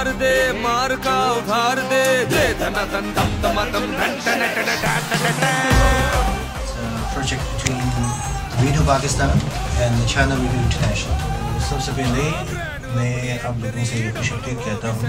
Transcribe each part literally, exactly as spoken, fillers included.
मार दे, मार का उधार दे, दे धना धन धम धम धम धन धन धन धन धन। Project between Radio Pakistan and China Radio International. सबसे पहले मैं आप लोगों से शुक्रिया कहता हूँ।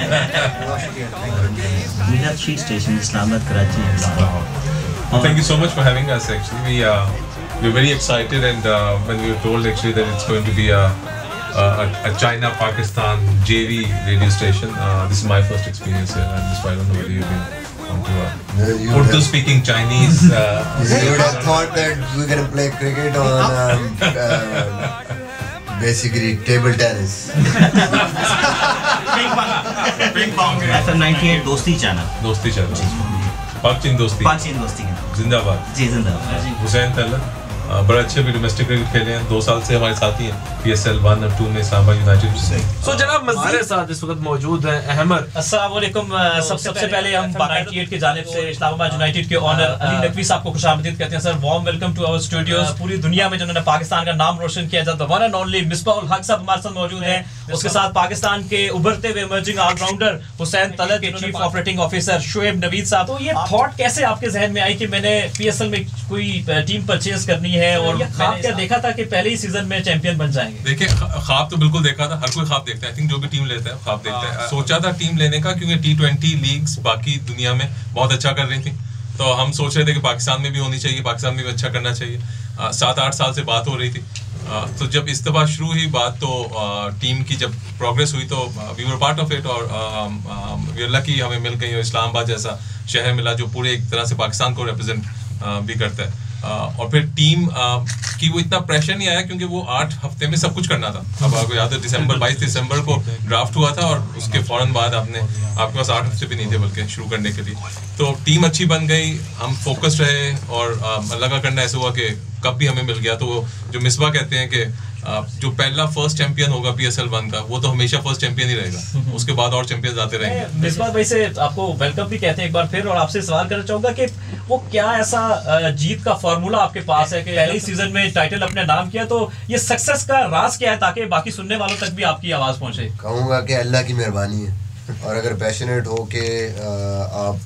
We have three stations: Islamabad, Karachi, and Lahore. Well, thank you so much for having us. Actually, we uh, we're very excited, and uh, when we were told actually that it's going to be a a, a China Pakistan J V radio station, uh, this is my first experience here, and so I don't know whether you've been onto a Urdu speaking Chinese. Uh, you would have thought that we're going to play cricket on um, uh, basically table tennis. Ping pong. Ping pong. F M ninety-eight दोस्ती channel. दोस्ती channel. पाक चीन दोस्ती. पाक चीन दोस्ती. जिंदाबाद. जी जिंदाबाद. हुसैन तलत बड़े अच्छे भी डोमेस्टिक क्रिकेट खेले हैं, दो साल से हमारे साथ ही हैं पी एस एल वन और टू में इस्लामाबाद यूनाइटेड से। सो जनाब हमारे साथ इस वक्त मौजूद हैं अहमद। अस्सलाम वालेकुम। सबसे पहले हम अट्ठानवे की जानिब से इस्लामाबाद यूनाइटेड के ऑनर अली नकवी साहब को खुशामदीद कहते हैं। Sir warm welcome to our studios. पूरी दुनिया में जिन्होंने पाकिस्तान का नाम रोशन किया जाता है, one and only Misbah ul Haq साहब हमारे साथ मौजूद हैं। उसके साथ पाकिस्तान के उभरते हुए इमर्जिंग ऑलराउंडर हुसैन तलत के chief operating officer Shoaib Naveed साहब। तो ये थॉट कैसे आपके जहन में आई कि मैंने पीएसएल में कोई टीम परचेज करनी है, और ख्वाब क्या देखा था कि पहले ही सीजन में चैंपियन बन जाएंगे? देखिए ख्वाब तो बिल्कुल देखा था, हर कोई ख्वाब देखता है। आई थिंक जो भी टीम लेता है ख्वाब देखता है। सोचा था टीम लेने का क्योंकि टी ट्वेंटी लीग्स बाकी दुनिया में बहुत अच्छा कर रही थी, तो हम सोच रहे थे कि पाकिस्तान में भी होनी चाहिए, पाकिस्तान में भी अच्छा करना चाहिए। सात आठ साल से बात हो रही थी, आ, तो जब इस दफ़ा शुरू हुई बात तो आ, टीम की जब प्रोग्रेस हुई तो we were part of it, और वी आर लकी हमें मिल गई, और इस्लामाबाद जैसा शहर मिला जो पूरे एक तरह से पाकिस्तान को रिप्रेजेंट भी करता है। Uh, और फिर टीम uh, की वो इतना प्रेशर नहीं आया क्योंकि वो आठ हफ्ते में सब कुछ करना था। अब आपको याद है दिसंबर बाईस दिसंबर को ड्राफ्ट हुआ था, और उसके फौरन बाद आपने आपके पास आठ हफ्ते भी नहीं थे बल्कि शुरू करने के लिए। तो टीम अच्छी बन गई, हम फोकस्ड रहे, और अल्लाह का करना ऐसा हुआ कि कप भी हमें मिल गया। तो वो जो मिसबा कहते हैं कि जो पहला फर्स्ट चैंपियन होगा पीएसएल वन का, वो तो हमेशा फर्स्ट चैंपियन ही रहेगा, उसके बाद और चैंपियंस आते रहेंगे। मिसबा भाई से आपको वेलकम भी कहते हैं एक बार फिर, और आपसे सवाल करना चाहूंगा कि वो क्या ऐसा जीत का फॉर्मूला आपके पास है कि पहले ही सीजन में टाइटल अपने नाम किया, तो ये सक्सेस का राज क्या है ताकि बाकी सुनने वालों तक भी आपकी आवाज पहुंचे? कहूँगा कि अल्लाह की मेहरबानी है, और अगर पैशनेट हो के आप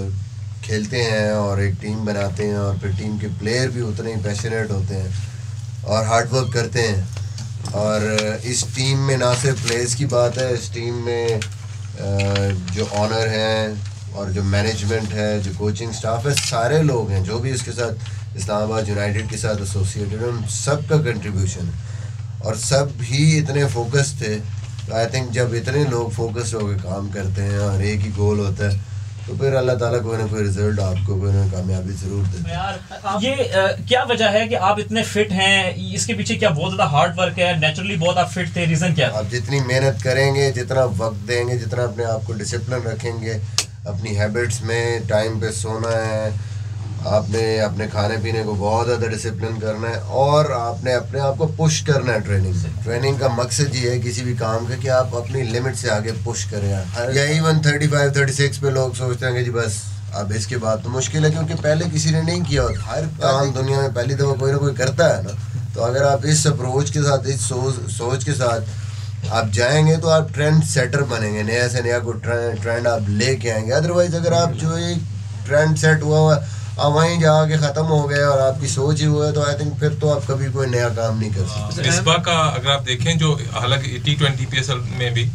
खेलते हैं और एक टीम बनाते हैं, और फिर टीम के प्लेयर भी उतने ही पैशनेट होते हैं और हार्ड वर्क करते हैं, और इस टीम में ना सिर्फ प्लेयर्स की बात है, इस टीम में जो ऑनर हैं और जो मैनेजमेंट है, जो कोचिंग स्टाफ है, सारे लोग हैं जो भी इसके साथ इस्लामाबाद यूनाइटेड के साथ एसोसिएटेड हैं, उन सब का कंट्रीब्यूशन है, और सब ही इतने फोकस थे। आई थिंक जब इतने लोग फोकस्ड होकर काम करते हैं और एक ही गोल होता है, तो फिर अल्लाह ताला कोई ना कोई रिजल्ट आपको कोई ना कामयाबी जरूर देता है। ये आ, क्या वजह है कि आप इतने फिट हैं? इसके पीछे क्या बहुत ज़्यादा हार्ड वर्क है? नेचुरली बहुत आप फिट थे, रीज़न क्या? आप जितनी मेहनत करेंगे, जितना वक्त देंगे, जितना अपने आप को डिसिप्लिन रखेंगे, अपनी हैबिट्स में टाइम पे सोना है, आपने अपने खाने पीने को बहुत ज़्यादा डिसिप्लिन करना है, और आपने अपने आप को पुश करना है ट्रेनिंग से। ट्रेनिंग का मकसद ये है किसी भी काम का कि आप अपनी लिमिट से आगे पुश करें। या even thirty five thirty six पे लोग सोचते हैं कि जी बस अब इसके बाद तो मुश्किल है, क्योंकि पहले किसी ने नहीं किया होता। हर काम दुनिया में पहली दफ़ा कोई ना कोई करता है ना, तो अगर आप इस अप्रोच के साथ, इस सोच सोच के साथ आप जाएंगे तो आप ट्रेंड सेटर बनेंगे, नया से नया कोई ट्रेंड आप लेके आएंगे। अदरवाइज अगर आप जो एक ट्रेंड सेट हुआ हुआ अब वहीं जाके ख़त्म हो गए और आपकी सोच ही हुआ है, तो आई थिंक फिर तो आप कभी कोई नया काम नहीं कर सकते। इस बार का अगर आप देखें, जो हालांकि T twenty P S L में भी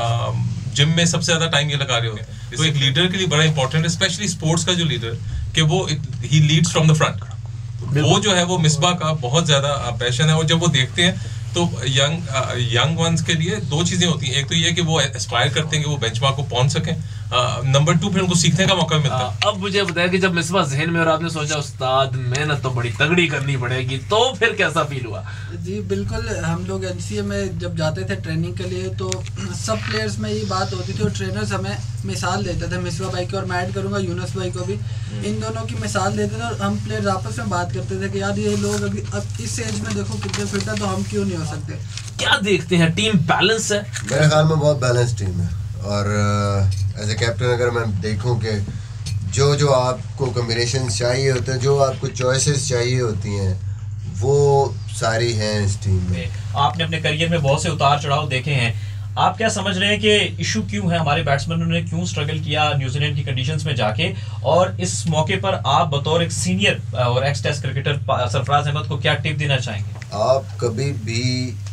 जिम में सबसे ज़्यादा टाइम ये लगा रहे होते हैं, तो एक लीडर के लिए बड़ा इंपॉर्टेंट है, स्पेशली स्पोर्ट्स का जो लीडर कि वो ही लीड्स फ्रॉम द फ्रंट। वो जो है वो मिसबा का बहुत ज़्यादा पैशन है, और जब वो देखते हैं तो यंग यंग वंस के लिए दो चीज़ें होती हैं। एक तो ये कि वो एस्पायर करते हैं कि वो बेंचमार्क को पहुंच सकें, नंबर टू फिर उनको सीखने का मौका मिलता है। अब मुझे बताया कि जब मिसबा जहन में और आपने सोचा उस्ताद मेहनत तो बड़ी तगड़ी करनी पड़ेगी, तो फिर कैसा फील हुआ? जी बिल्कुल, हम लोग एनसीए में जब जाते थे ट्रेनिंग के लिए तो सब प्लेयर्स में ये बात होती थी, और ट्रेनर्स हमें मिसाल देते थे, मिसबा भाई की और मैं ऐड करूँगा यूनुस भाई को भी, इन दोनों की मिसाल देते थे, और हम प्लेयर्स आपस में बात करते थे कि यार ये लोग अभी अब इस एज में देखो कितने फिट है, तो हम क्यों नहीं हो सकते। क्या देखते हैं, टीम बैलेंस है? मेरे ख्याल में बहुत बैलेंस टीम है, और एज ए कैप्टन अगर मैं देखूं कि जो जो आपको कॉम्बिनेशन चाहिए होते हैं, जो आपको चॉइसेस चाहिए होती हैं, वो सारी हैं इस टीम में। आपने अपने करियर में बहुत से उतार चढ़ाव देखे हैं, आप क्या समझ रहे हैं कि इशू क्यों है, हमारे बैट्समैनों ने क्यों स्ट्रगल किया न्यूजीलैंड की कंडीशंस में जाके, और इस मौके पर आप बतौर एक सीनियर और ex test cricketer Sarfaraz Ahmed को क्या टिप देना चाहेंगे? आप कभी भी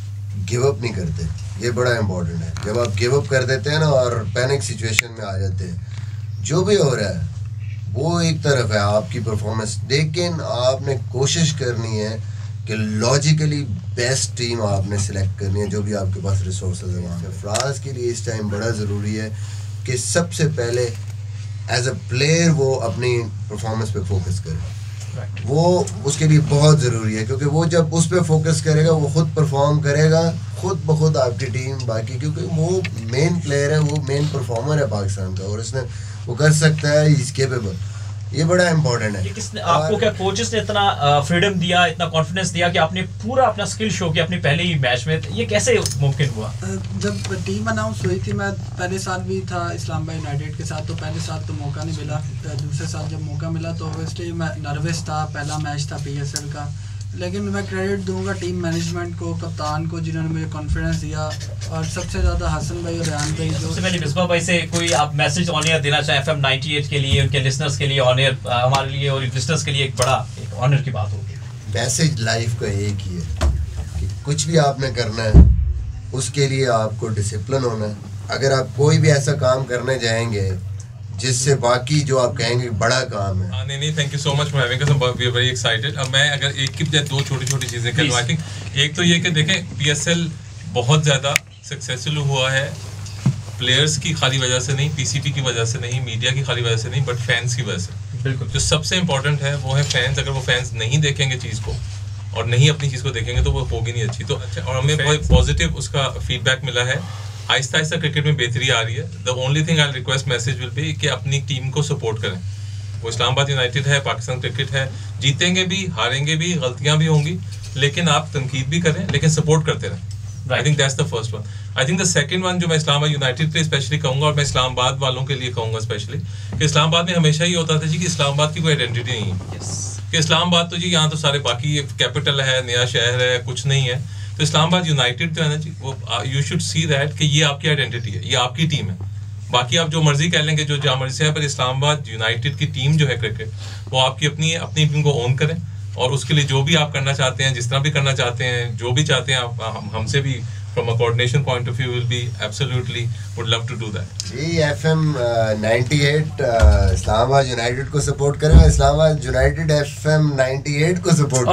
गिव अप नहीं करते, ये बड़ा इम्पोर्टेंट है। जब आप गिव अप कर देते हैं ना और पैनिक सिचुएशन में आ जाते हैं, जो भी हो रहा है वो एक तरफ है आपकी परफॉर्मेंस, लेकिन आपने कोशिश करनी है कि लॉजिकली बेस्ट टीम आपने सिलेक्ट करनी है, जो भी आपके पास रिसोर्सेज हैं वहाँ पे। फ्रांस के लिए इस टाइम बड़ा ज़रूरी है कि सबसे पहले एज अ प्लेयर वो अपनी परफॉर्मेंस पे फोकस करे, वो उसके लिए बहुत ज़रूरी है, क्योंकि वो जब उस पर फोकस करेगा वो खुद परफॉर्म करेगा, खुद ब खुद आपकी टीम बाकी, क्योंकि वो मेन प्लेयर है, वो मेन परफॉर्मर है पाकिस्तान का, और इसने वो कर सकता है, इज केपेबल। ये बड़ा इम्पोर्टेंट है। किसने आपको, क्या कोचेस ने इतना फ्रीडम दिया, इतना कॉन्फिडेंस दिया कि आपने पूरा अपना स्किल शो किया अपने पहले ही मैच में? ये कैसे मुमकिन हुआ? जब टीम अनाउंस हुई थी, मैं पहले साल भी था इस्लामाबाद यूनाइटेड के साथ, तो पहले साल तो मौका नहीं मिला, दूसरे साल जब मौका मिला तो ऑब्वियसली मैं नर्वस था, पहला मैच था पीएसएल का, लेकिन मैं क्रेडिट दूंगा टीम मैनेजमेंट को, कप्तान को, जिन्होंने मुझे कॉन्फिडेंस दिया, और सबसे ज़्यादा हसन भाई और रेहान भाई। जो सबसे पहले मिसबा भाई से कोई आप मैसेज ऑन एयर देना चाहें एफएम अट्ठानवे के लिए, उनके लिसनर्स के लिए, ऑन एयर हमारे लिए और लिसनर्स के लिए एक बड़ा एक ऑनर की बात होगी। मैसेज लाइफ का एक ही है कि कुछ भी आपने करना है उसके लिए आपको डिसिप्लिन होना है। अगर आप कोई भी ऐसा काम करने जाएंगे जिससे बाकी जो आप कहेंगे बड़ा काम है। नहीं नहीं, thank you so much for having us, we are very excited. अब मैं अगर एक की बजाय दो छोटी छोटी चीज़ें करूँ, आई थिंक एक तो ये कि देखें पीएसएल बहुत ज़्यादा सक्सेसफुल हुआ है प्लेयर्स की खाली वजह से नहीं, पीसीबी की वजह से नहीं, मीडिया की खाली वजह से नहीं, बट फैंस की वजह से। बिल्कुल, जो सबसे इंपॉर्टेंट है वो है फैंस। अगर वो फैंस नहीं देखेंगे चीज़ को और नहीं अपनी चीज़ को देखेंगे तो वो होगी नहीं अच्छी। तो अच्छा, और हमें बहुत पॉजिटिव उसका फीडबैक मिला है, आहिस्ता आहिस्ता क्रिकेट में बेहतरी आ रही है। The only thing I request message will be कि अपनी टीम को सपोर्ट करें। वो इस्लामाबाद यूनाइटेड है, पाकिस्तान क्रिकेट है, जीतेंगे भी हारेंगे भी, गलतियां भी होंगी, लेकिन आप तनकीद भी करें, लेकिन सपोर्ट करते रहें। I think that's the first one. I think the second one जो मैं इस्लामाबाद यूनाइटेड के लिए स्पेशली कहूँगा, और मैं इस्लामाबाद वालों के लिए कहूँगा स्पेशली, कि इस्लामाबाद में हमेशा ही होता था जी कि इस्लामाबाद की कोई आइडेंटिटी नहीं है, कि इस्लामाबाद तो जी यहाँ तो सारे बाकी कैपिटल है, नया शहर है, कुछ नहीं है। तो इस्लामाबाद यूनाइटेड जो है ना जी, वो यू शुड सी दैट कि ये आपकी आइडेंटिटी है, ये आपकी टीम है। बाकी आप जो मर्जी कह लेंगे, जो जहाँ मर्जी से है, पर इस्लामाबाद यूनाइटेड की टीम जो है क्रिकेट, वो आपकी अपनी है, अपनी टीम को ओन करें, और उसके लिए जो भी आप करना चाहते हैं, जिस तरह भी करना चाहते हैं, जो भी चाहते हैं आप, हम हमसे भी from a coordination point of view will be absolutely would love to do that. जी एफएम अट्ठानवे इस्लामाबाद यूनाइटेड को सपोर्ट करें, इस्लामाबाद यूनाइटेड एफएम अट्ठानवे को सपोर्ट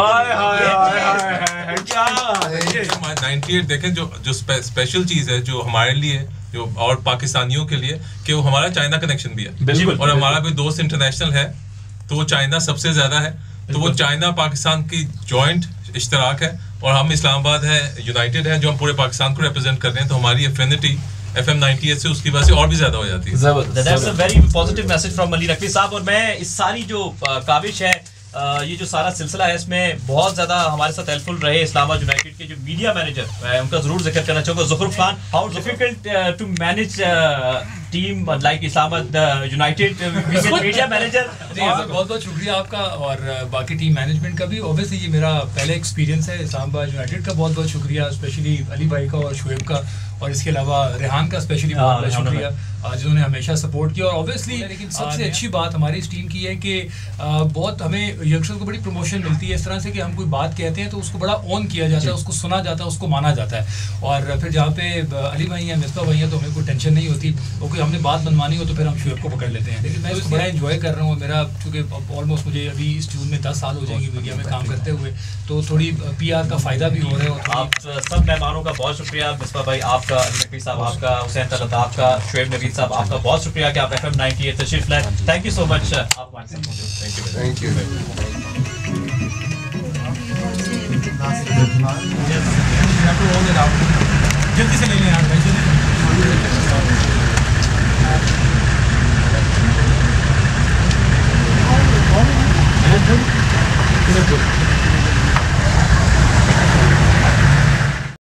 करें। अट्ठानवे देखें, जो जो स्पेशल चीज़ है जो हमारे लिए, जो और पाकिस्तानियों के लिए, कि वो हमारा चाइना कनेक्शन भी है। बिल्कुल, और हमारा कोई दोस्त इंटरनेशनल है तो वो चाइना सबसे ज़्यादा है, तो वो चाइना पाकिस्तान की जॉइंट इश्तराक है, और हम इस्लामाबाद है, यूनाइटेड है, जो हम पूरे पाकिस्तान को रिप्रेजेंट कर रहे हैं, तो हमारी एफिनिटी एफएम अट्ठानवे से उसकी वजह से और भी ज्यादा हो जाती है। That's a very positive message from Ali Naqvi साहब। और मैं इस सारी जो काविश है, ये जो सारा सिलसिला है, इसमें बहुत ज़्यादा हमारे साथ हेल्पफुल रहे इस्लामाबाद यूनाइटेड के जो मीडिया मैनेजर, मैं उनका ज़रूर जिक्र करना चाहूँगा, Zukhruf Khan. How difficult to manage team like Islamabad United media manager? बहुत बहुत शुक्रिया आपका और बाकी टीम मैनेजमेंट का भी। ऑब्वियसली ये मेरा पहले एक्सपीरियंस है इस्लामाबाद यूनाइटेड का। बहुत बहुत शुक्रिया स्पेशली अली भाई का और शुएब का, और इसके अलावा रेहान का स्पेशली बहुत बहुत शुक्रिया, जिन्होंने हमेशा सपोर्ट किया। और ऑब्वियसली लेकिन सबसे अच्छी बात हमारी इस टीम की है कि बहुत हमें यंगस्टर्स को बड़ी प्रमोशन मिलती है इस तरह से कि हम कोई बात कहते हैं तो उसको बड़ा ऑन किया जाता है, उसको सुना जाता है, उसको माना जाता है। और फिर जहाँ पे अली भाई हैं, मिसबा भाई हैं, तो हमें कोई टेंशन नहीं होती, और कोई हमने बात बनवानी हो तो फिर हम शुएब को पकड़ लेते हैं। लेकिन मैं इसको बड़ा एंजॉय कर रहा हूँ। मेरा चूँकि ऑलमोस्ट मुझे अभी इस जून में दस साल हो जाएंगे मीडिया में काम करते हुए, तो थोड़ी पी आर का फ़ायदा भी हो रहा है। आप सब मेहमानों का बहुत शुक्रिया, मिसबा भाई आपका, नकवी साहब आपका, हुसैन तलत आपका, शुएब नवीद साहब आपका बहुत शुक्रिया कि आप एफएम अट्ठानवे तशरीफ लाए। Thank you so much. आप हमारे साथ मौजूद। Thank you. जल्दी से ले लें यार भाई, जल्दी।